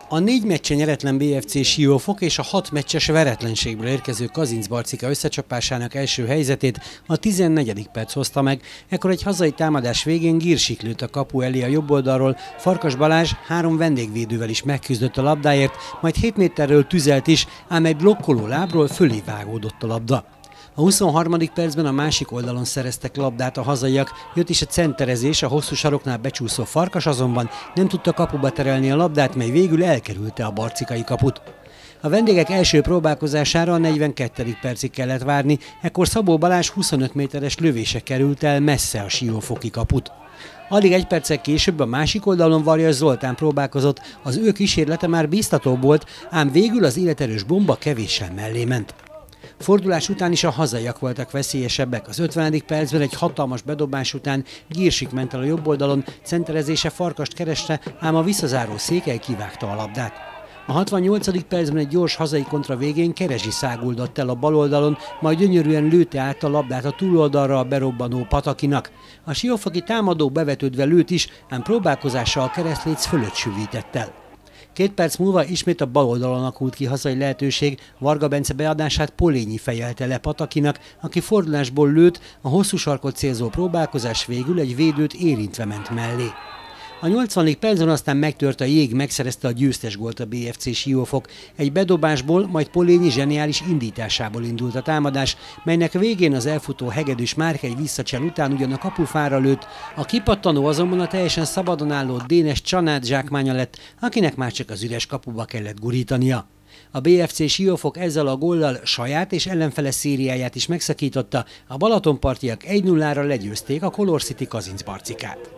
A 4 meccsen nyeretlen BFC Siófok és a 6 meccses veretlenségből érkező Kazincbarcika összecsapásának első helyzetét a 14. perc hozta meg, ekkor egy hazai támadás végén Girsik lőtt a kapu elé a jobb oldalról, Farkas Balázs 3 vendégvédővel is megküzdött a labdáért, majd 7 méterről tüzelt is, ám egy blokkoló lábról fölé vágódott a labda. A 23. percben a másik oldalon szereztek labdát a hazaiak, jött is a centerezés, a hosszú saroknál becsúszó Farkas azonban nem tudta kapuba terelni a labdát, mely végül elkerülte a barcikai kaput. A vendégek első próbálkozására a 42. percig kellett várni, ekkor Szabó Balázs 25 méteres lövése került el messze a siófoki kaput. Alig egy perccel később a másik oldalon Varjas Zoltán próbálkozott, az ő kísérlete már bíztatóbb volt, ám végül az életerős bomba kevéssel mellé ment. Fordulás után is a hazaiak voltak veszélyesebbek. Az 50. percben egy hatalmas bedobás után Girsik ment el a jobb oldalon, centerezése Farkast kereste, ám a visszazáró Székely kivágta a labdát. A 68. percben egy gyors hazai kontra végén Kerezsi száguldott el a bal oldalon, majd gyönyörűen lőtte át a labdát a túloldalra a berobbanó Patakinak. A siófoki támadó bevetődve lőtt is, ám próbálkozással a keresztléc fölött sűvített el. 2 perc múlva ismét a bal oldalon alakult ki hazai lehetőség, Varga Bence beadását Polényi fejelte le Patakinak, aki fordulásból lőtt, a hosszú sarkot célzó próbálkozás végül egy védőt érintve ment mellé. A 80. percben aztán megtört a jég, megszerezte a győztes gólt a BFC Siófok. Egy bedobásból, majd Polényi zseniális indításából indult a támadás, melynek végén az elfutó hegedűs Márk egy visszacsel után ugyan a kapufára lőtt, a kipattanó azonban a teljesen szabadon álló Dénes Csanát zsákmánya lett, akinek már csak az üres kapuba kellett gurítania. A BFC Siófok ezzel a góllal saját és ellenfele szériáját is megszakította, a balatonpartiak 1-0-ra legyőzték a Color City Kazincbarcikát.